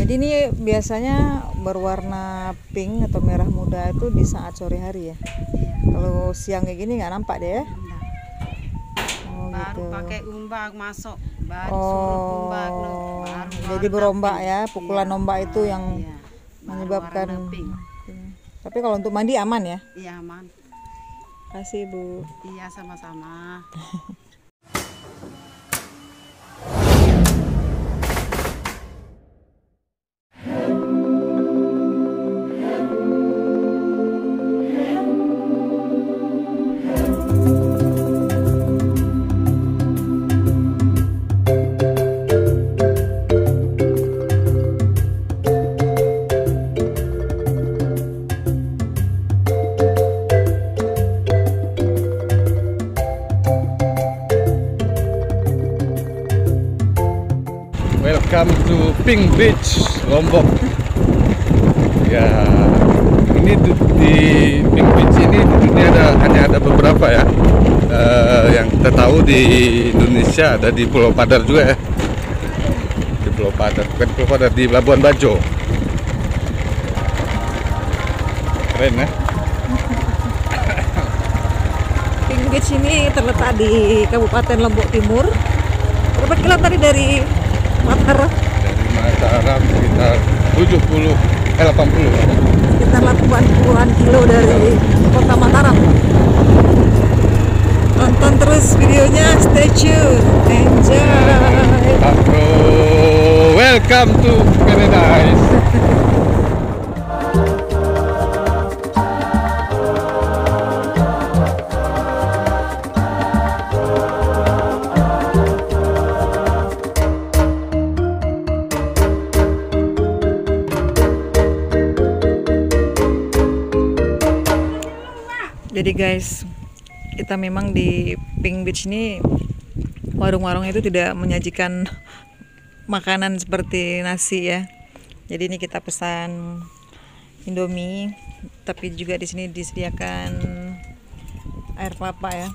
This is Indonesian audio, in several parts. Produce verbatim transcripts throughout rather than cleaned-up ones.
Jadi ini biasanya berwarna pink atau merah muda itu di saat sore hari ya. Iya. Kalau siang kayak gini nggak nampak deh ya. Enggak. Oh, Baru gitu. pakai umbak masuk, baru Oh, suruh umbak no. Baru jadi warna berombak pink. ya, pukulan Iya. ombak itu Ah, yang iya. Baru menyebabkan. warna pink. Tapi kalau untuk mandi aman ya. Iya aman. Kasih Bu. Iya sama-sama. Welcome to Pink Beach, Lombok. Ya, ini di Pink Beach ini ini ada hanya ada beberapa ya. Uh, yang kita tahu di Indonesia ada di Pulau Padar juga ya. Di Pulau Padar, bukan Pulau Padar, di Labuan Bajo. Keren ya. Pink Beach ini terletak di Kabupaten Lombok Timur. Berapa kilo tadi dari Mataram? Dari Mataram sekitar tujuh puluh, eh delapan puluh. Sekitar delapan puluhan kilo dari kota Mataram. Tonton terus videonya, stay tune, enjoy. Bro, welcome to paradise. Jadi guys, kita memang di Pink Beach ini warung-warung itu tidak menyajikan makanan seperti nasi ya. Jadi ini kita pesan Indomie, tapi juga di sini disediakan air kelapa ya.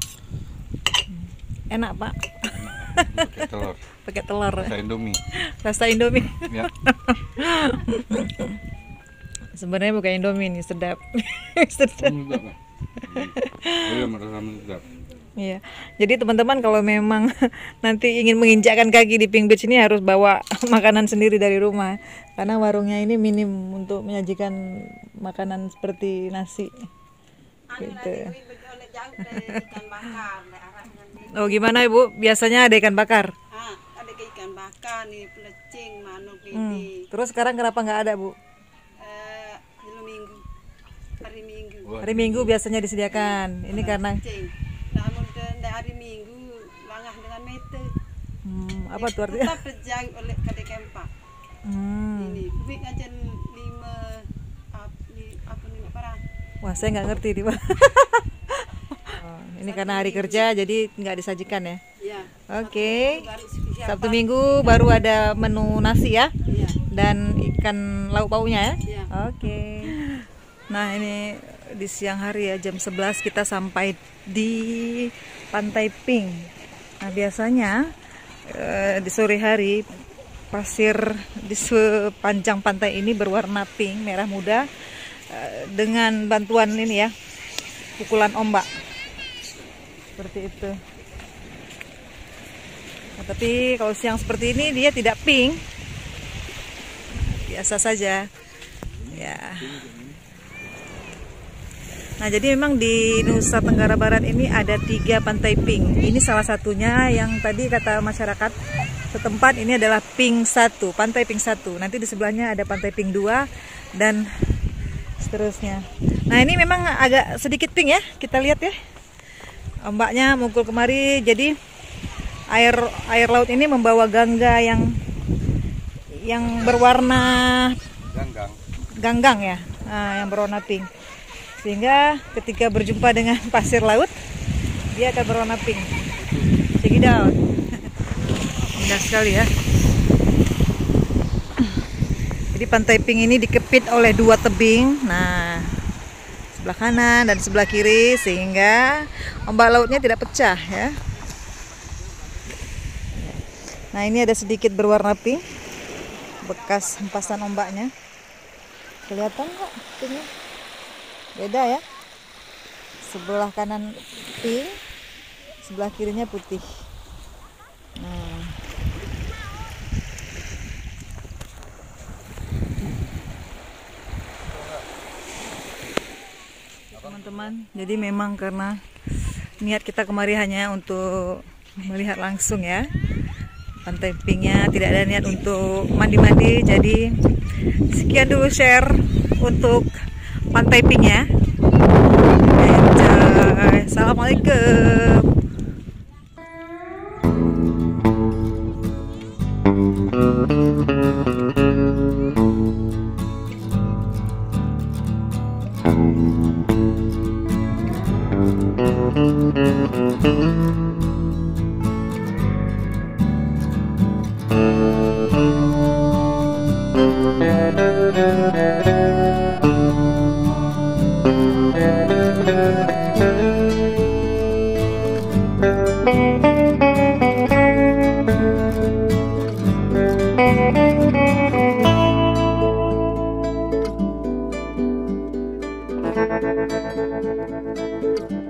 Enak Pak. Pakai telur. Pakai telur. Rasa Indomie. Rasa Indomie. Ya. Sebenarnya bukan Indomie nih, sedap. Sedap. Iya. Jadi teman-teman kalau memang nanti ingin menginjakkan kaki di Pink Beach ini harus bawa makanan sendiri dari rumah, karena warungnya ini minim untuk menyajikan makanan seperti nasi. Gitu. Oh gimana Ibu? Biasanya ada ikan bakar. Ah, ada ikan bakar nih, pelecing, manuk ini. Hmm. Terus sekarang kenapa nggak ada Bu? Eh, minggu, hari Minggu. Hari Minggu biasanya disediakan. Ini karena Pelecing. Namun dan hari Minggu langah dengan meter. hmm, apa tuh artinya? Tetap terjang oleh kadek empat. Hmm. Ini duit ngajen lima apa nih parang. Wah saya nggak ngerti nih Pak. Oh, ini karena hari kerja jadi nggak disajikan ya. Iya. Oke. Okay. Sabtu Minggu baru ada menu nasi ya. Iya. Dan ikan lauk pauknya ya. Iya. Oke. Nah ini di siang hari ya, jam sebelas kita sampai di Pantai Pink. Nah biasanya eh, di sore hari pasir di sepanjang pantai ini berwarna pink, merah muda, eh, dengan bantuan ini ya, pukulan ombak seperti itu. Nah, tapi kalau siang seperti ini dia tidak pink, biasa saja ya. Nah jadi memang di Nusa Tenggara Barat ini ada tiga pantai pink. Ini salah satunya yang tadi kata masyarakat setempat ini adalah Pink satu, pantai Pink satu. Nanti di sebelahnya ada pantai Pink dua dan seterusnya. Nah ini memang agak sedikit pink ya, kita lihat ya. Ombaknya mukul kemari, jadi air air laut ini membawa gangga yang yang berwarna Ganggang. ganggang ya, nah, yang berwarna pink. Sehingga ketika berjumpa dengan pasir laut, dia akan berwarna pink. Check it out. Indah sekali ya. Jadi pantai Pink ini dikepit oleh dua tebing. Nah, sebelah kanan dan sebelah kiri, sehingga ombak lautnya tidak pecah ya. Nah ini ada sedikit berwarna pink bekas hempasan ombaknya. Kelihatan nggak pinknya? Beda ya. Sebelah kanan pink, sebelah kirinya putih. Nah, teman-teman, jadi memang karena niat kita kemari hanya untuk melihat langsung ya pantai pinknya, tidak ada niat untuk mandi-mandi. Jadi sekian dulu share untuk pantai pinknya. Enjoy. Assalamualaikum. Thank you.